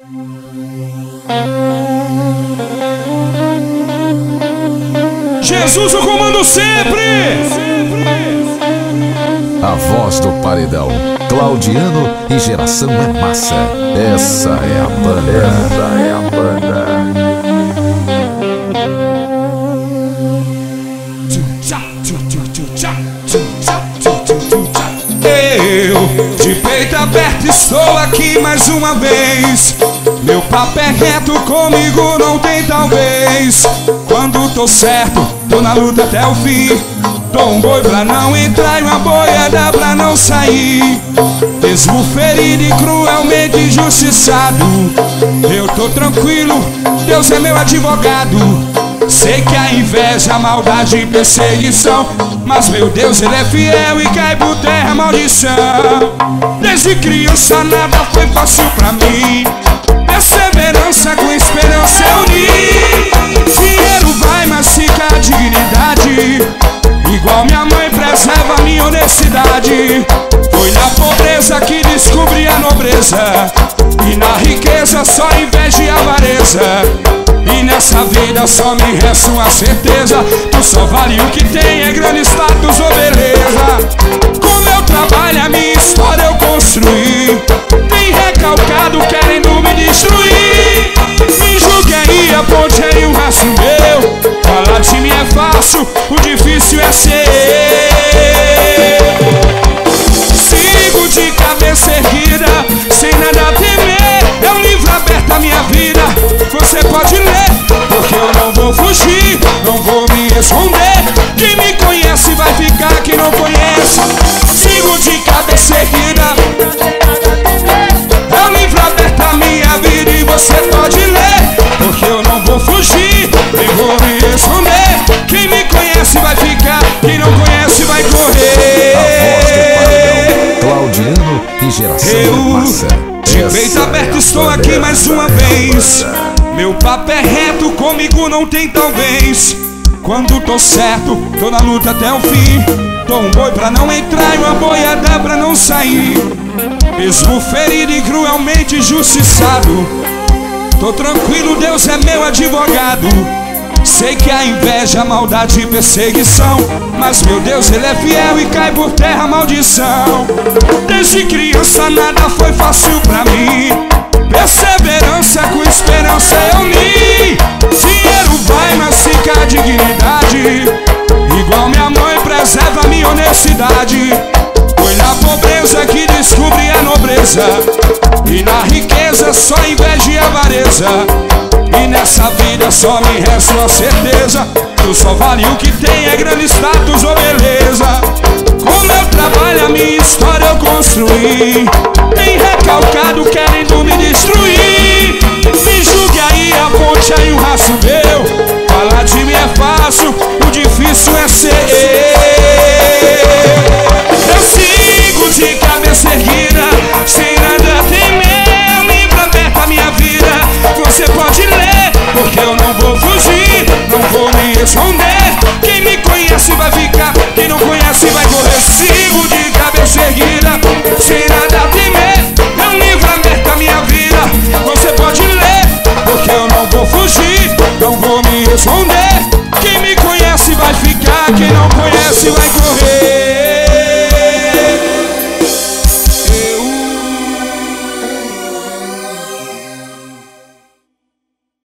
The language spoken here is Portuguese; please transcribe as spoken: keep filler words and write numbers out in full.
Jesus, o comando sempre! A voz do paredão, Claudiano e Geração é Massa. Essa é a banda. Essa é a banda. Eu, de peito aberto, estou aqui mais uma vez. Meu papo é reto, comigo não tem talvez. Quando tô certo, tô na luta até o fim. Dou um boi pra não entrar e uma boiada pra não sair. Mesmo ferido e cruelmente injustiçado, eu tô tranquilo, Deus é meu advogado. Sei que a inveja, a maldade e perseguição, mas meu Deus, Ele é fiel e cai por terra a maldição. Desde criança nada foi fácil pra mim. Perseverança com esperança eu uni. Dinheiro vai, mas fica a dignidade. Igual minha mãe preserva minha honestidade. Foi na pobreza que descobri a nobreza, e na riqueza só inveja e avareza. E nessa vida só me resta uma certeza: tu só vale o que tem, é grande status ou beleza. Com meu trabalho a minha história eu construí. Tem recalcado querendo me destruir. Me julgue aí, aponte aí um rastro meu. Falar de mim é fácil, o difícil é ser. Sigo de cabeça erguida, sem nada a temer. É um livro aberto a minha vida, você pode ler, porque eu não vou fugir, não vou me esconder. Quem me conhece vai ficar, quem não conhece. Sigo de cabeça erguida, é um livro aberto a minha vida e você pode ler, porque eu não vou fugir, nem vou me esconder. Quem me conhece vai ficar, quem não conhece vai correr. A voz do paredão, Claudiano e Geração é Massa. De peito aberto estou aqui mais uma vez. Meu papo é reto, comigo não tem talvez. Quando tô certo, tô na luta até o fim. Dou um boi pra não entrar e uma boiada pra não sair. Mesmo ferido e cruelmente injustiçado, tô tranquilo, Deus é meu advogado. Sei que a inveja, a maldade e perseguição, mas meu Deus, Ele é fiel e cai por terra a maldição. Desde criança nada foi fácil pra mim. Perseverança com esperança eu uni. Dinheiro vai, mas fica a dignidade. Igual minha mãe preserva a minha honestidade. Foi na pobreza que descobri a nobreza, e na riqueza só inveja e avareza. E nessa vida só me resta uma certeza: tu só vale o que tem, é grande status ou beleza. Com meu trabalho a minha história eu construí. Tem